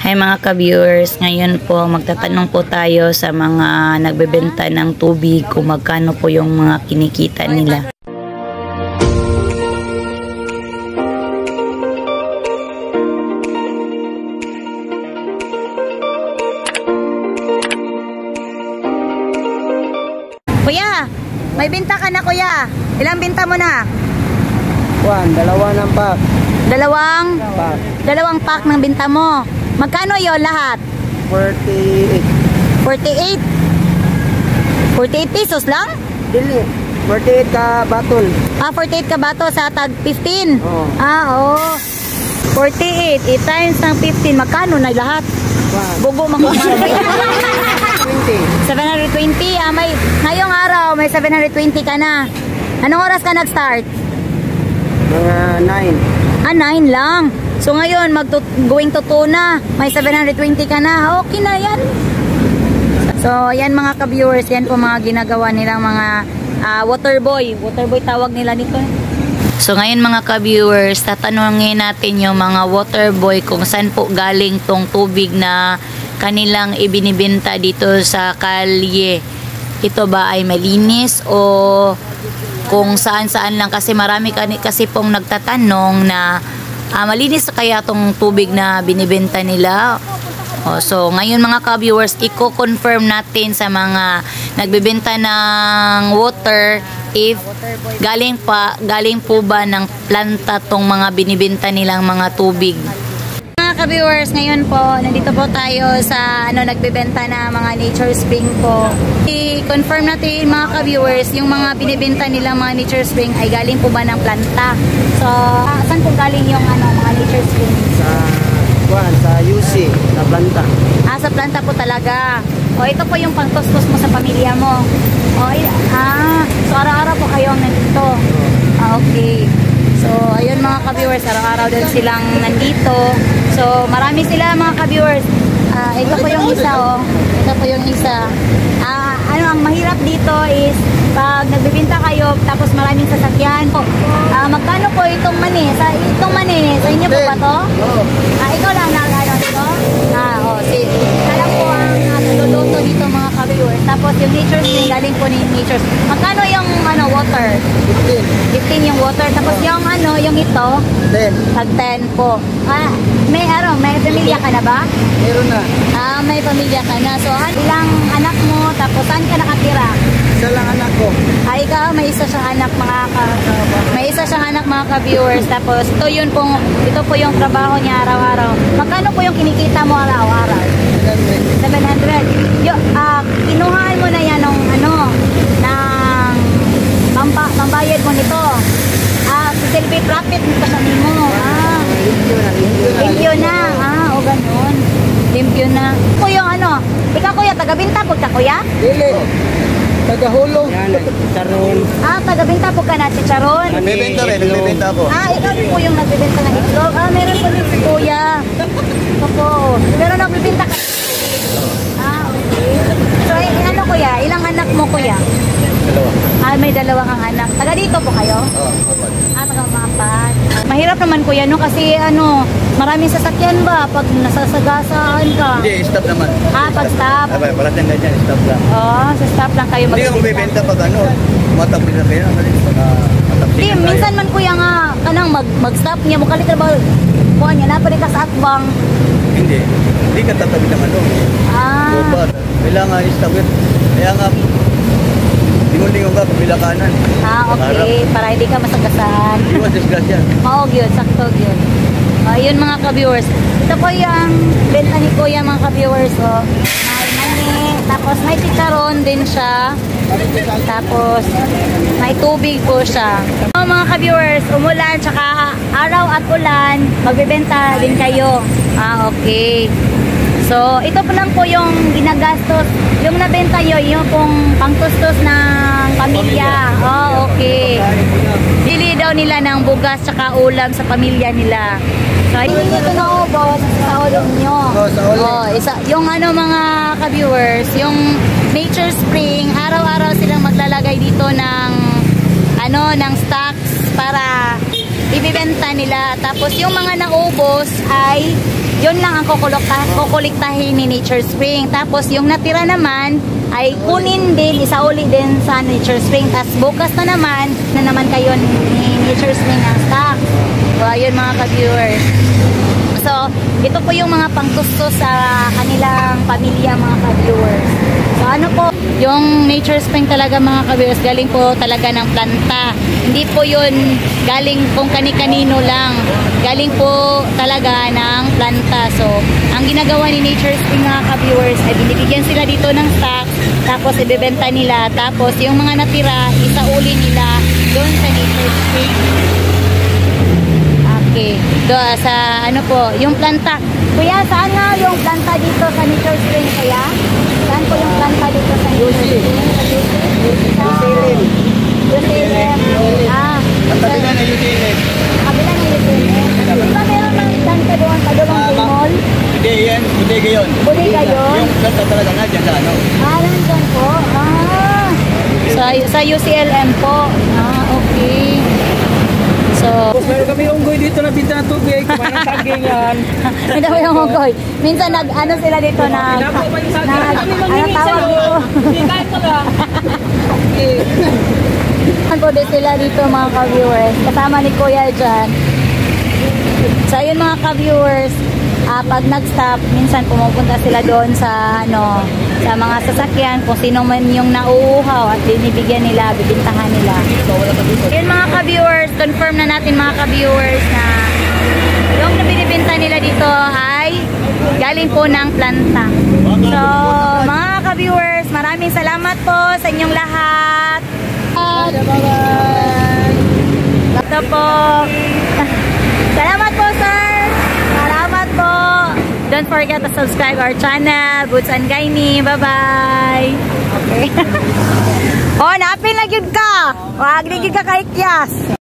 Hi mga ka-viewers, ngayon po magtatanong po tayo sa mga nagbebenta ng tubig kung magkano po yung mga kinikita nila. Kuya, may binta ka na kuya. Ilang binta mo na? Dalawa ng pack. Dalawang pack ng binta mo. Magkano yon lahat? 48. 48 pesos lang? Dili. 48 ka batol. 48 ka ba to sa tag 15? Oo. Oo. 48 times ng 15, magkano na lahat? Bugo makuha. 720. May ngayong araw may 720 ka na. Anong oras ka nag-start? Mga 9. 9 lang. So ngayon going to 2 na. May 720 ka na. Okay na yan. So yan mga ka-viewers, yan po mga ginagawa nilang mga water boy. Water boy tawag nila dito. So ngayon mga ka-viewers, tatanungin natin yung mga water boy kung saan po galing tong tubig na kanilang ibinibenta dito sa kalye. Ito ba ay malinis o kung saan-saan lang, kasi marami kasi pong nagtatanong na malinis kaya tong tubig na binibenta nila. So ngayon mga ka-viewers, i-confirm natin sa mga nagbebenta ng water if galing po ba ng planta tong mga binibenta nilang mga tubig. Mga ka-viewers, ngayon po nandito po tayo sa nagbebenta na mga nature spring po. I-confirm natin mga ka-viewers, yung mga binibenta nilang mga nature spring ay galing po ba ng planta. So saan po galing yung mga nature spring? Sa UC na planta. Sa planta po talaga. Ito po yung pangtustos mo sa pamilya mo. So araw-araw po kayong nandito. Okay. So ayun mga ka-viewers, araw-araw din silang nandito. So marami sila mga ka-viewers. Ito po yung isa Ito po yung isa. Ang mahirap dito is pag nagbibinta kayo tapos maraming sasakyan. Magkano po itong mani? Sa inyo po ba to? Oo. Ikaw lang nag-ano dito? Alam po ang naluluto dito mga ka-viewers. Tapos yung nature spring, galing po ni nature spring. Magkano yung water? 15 yung water. Tapos yung yung ito? 10. Tag 10 po. May pamilya ka na ba? Meron na. May pamilya ka na. So ilang anak mo? Tapos saan ka nakatira? Isa lang anak ko. Ikaw, may isa siyang anak mga ka-viewers. Tapos ito po yung trabaho niya araw-araw. Magkano po yung kinikita mo araw-araw? 700. Kinuhaan mo na yan ng pambayad mo nito. Silbi profit mo ka sa mo. Limpyo na. O ganun. Limpyo na. Kuya, ikaw kuya, taga-binta po ka kuya? Dili. Tagahulog. Charon. Taga-binta po ka na si Charon? Nagbebenta po. Ikaw din po yung nagbibenta ng itlog. Meron po din si kuya. Ito po. Pero nagbibenta ka. Okay. So, kuya, ilang anak mo kuya? Dalawa. May dalawa kang anak. Taga dito po kayo? Oo, apat. Taga mapat. Mahirap naman kuya, kasi maraming sasakyan ba pag nasasagasaan ka? Hindi, stop naman. Pag stop? Parating na dyan, stop lang. Sa stop lang kayo Hindi ako bibenta pag matapos na kayo. Hindi, minsan man kuya nga, kanang mag-stop niya, mukalit na ba? Kuha niya, napalit ka sa atbang. Hindi ka tatabi naman doon. Kailangan stop it. Kaya nga, lingon-lingon ka, kabila kanan. Okay. Para hindi ka masagasaan. Hindi mo disgrasya. Yun, sakto yun. Yun mga ka-viewers. Ito po yung benta ni kuya mga ka-viewers. May mani, tapos may chicharon din siya. Tapos may tubig po siya. Mga ka-viewers, umulan, tsaka araw at ulan, magbibenta din kayo. Okay. So, ito po lang po yung ginagastos. Yung nabenta nyo, yung pong pangtustos ng pamilya. Okay. Bili daw nila ng bugas tsaka ulam sa pamilya nila. So, ito na ubos sa ulam nyo. Yung mga ka-viewers, yung nature spring, araw-araw silang maglalagay dito ng stocks para ibibenta nila. Tapos yung mga naubos ay yun lang ang kukuliktahin ni Nature Spring. Tapos yung natira naman ay kunin din, isauli din sa Nature Spring. Tapos bukas na naman kayo ni Nature Spring ang stock. So ayun mga ka-viewers. So, ito po yung mga pangtusto sa kanilang pamilya mga ka-viewers. So, ano po, yung Nature Spring talaga mga ka-viewers, galing po talaga ng planta. Hindi po yun galing kung kani-kanino lang. Galing po talaga ng planta. So, ang ginagawa ni Nature Spring mga ka-viewers ay binibigyan sila dito ng stock, tapos ibebenta nila, tapos yung mga natira, isauli nila doon sa Nature Spring. Okay. Sa ano po, yung planta. Kuya, saan nga yung planta dito sa Nature Spring, kuya? Saan po yung planta dito sa Nature Spring? UCLM. Ang kabila na UCLM. Kabila na UCLM. Di ba meron ng planta doon sa Dumang Mall? Hindi yan, bodega yun. Bodega yun? Yung planta talaga na dyan sa ano. Nandyan po. Sa UCLM po. Okay. So, meron kami unggoy dito na binta ng tubig. Kumain ng saging yan. may dami yung unggoy. Minsan ano sila dito ano tawag dito? Hindi, kahit ko lang. Ano din sila dito mga ka-viewers. Kasama ni Kuya dyan. So, ayun mga ka-viewers. Pag nag-stop, minsan pumupunta sila doon sa sa mga sasakyan, kung sino man yung nauuhaw at binibigyan nila, bibintahan nila. Yun mga ka-viewers, confirm na natin mga ka-viewers na yung binibinta nila dito ay galing po ng planta. So, mga ka-viewers, maraming salamat po sa inyong lahat. Ito po. Salamat po, sir. Salamat po. Don't forget to subscribe our channel, Boots and Gaini. Bye-bye. Okay. Oh, napin na gyud ka. Wag na gyud ka kay Kias.